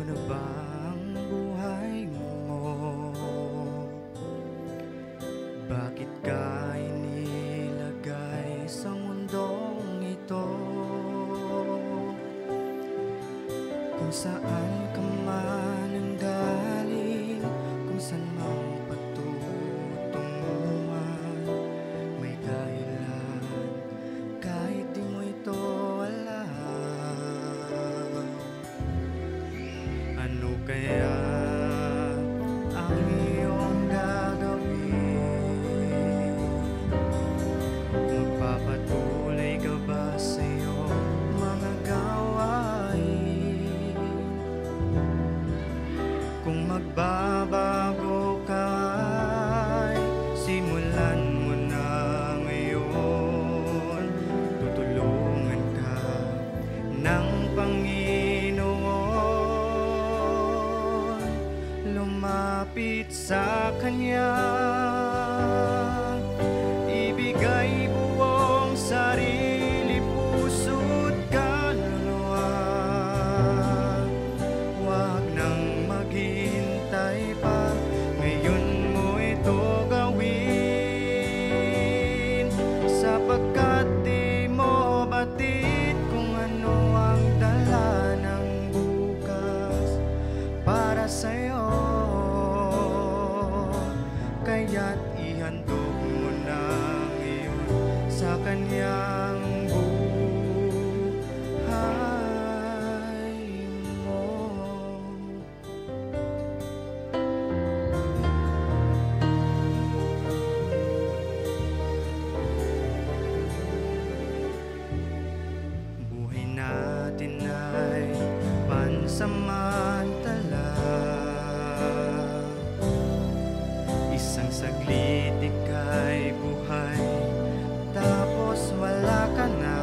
na ba ang buhay mo? Bakit ka inilagay sa mundong ito? Kung saan ka man nanggaling, kung saan mang patutunguhan, may dahilan kahit di mo ito alam. Ano kaya ang iyong gagawin? Magpapatuloy ka ba sa iyong mga gawain? Kung magbabago ka, ay simulan mo na ngayon. Tutulungan ka ng Panginoon, lumapit sa Kanya, ibigay buong sarili, puso't kaluluwa. Huwag nang maghintay pa, ngayon mo ito gawin, sapagkat di mo batid kung ano ang dala ng bukas para sa'yo. Kaya't ihandog mo na ngayon sa Kanyang buhay mo. Buhay natin ay pansamantala, isang saglit ika'y buhay, tapos wala ka na.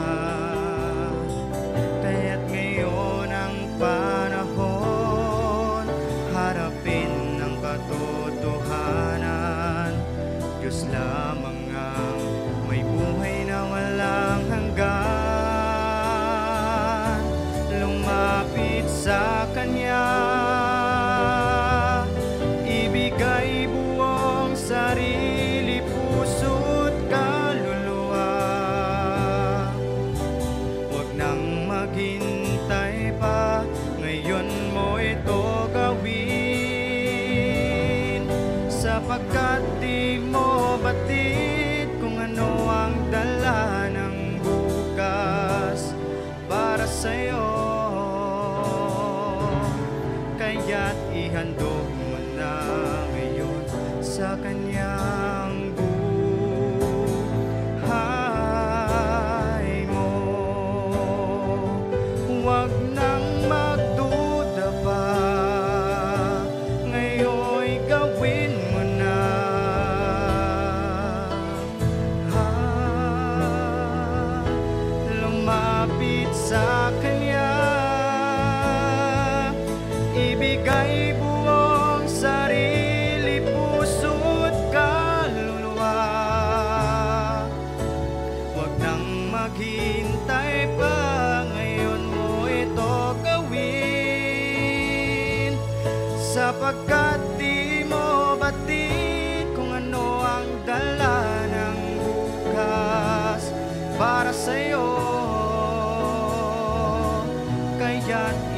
Kaya't ngayon ang panahon, harapin ang katotohanan. Diyos lamang ang may buhay na walang hanggan. Lumapit sa Kanya, ibigay buong sarili, puso't kaluluwa. Huwag nang maghintay pa, ngayon mo ito gawin, sapagkat di mo batid kung ano ang dala ng bukas para sa'yo. Kaya't ihandog mo na ngayon sa Kanyang buhay mo. Huwag nang magduda pa, ngayon'y gawin mo na. Lumapit sa Kanya, ibigay buong sarili, puso't kaluluwa. Huwag nang maghintay pa, ngayon mo ito gawin, sapagkat di mo batid kung ano ang dala ng bukas para sa'yo. Kaya't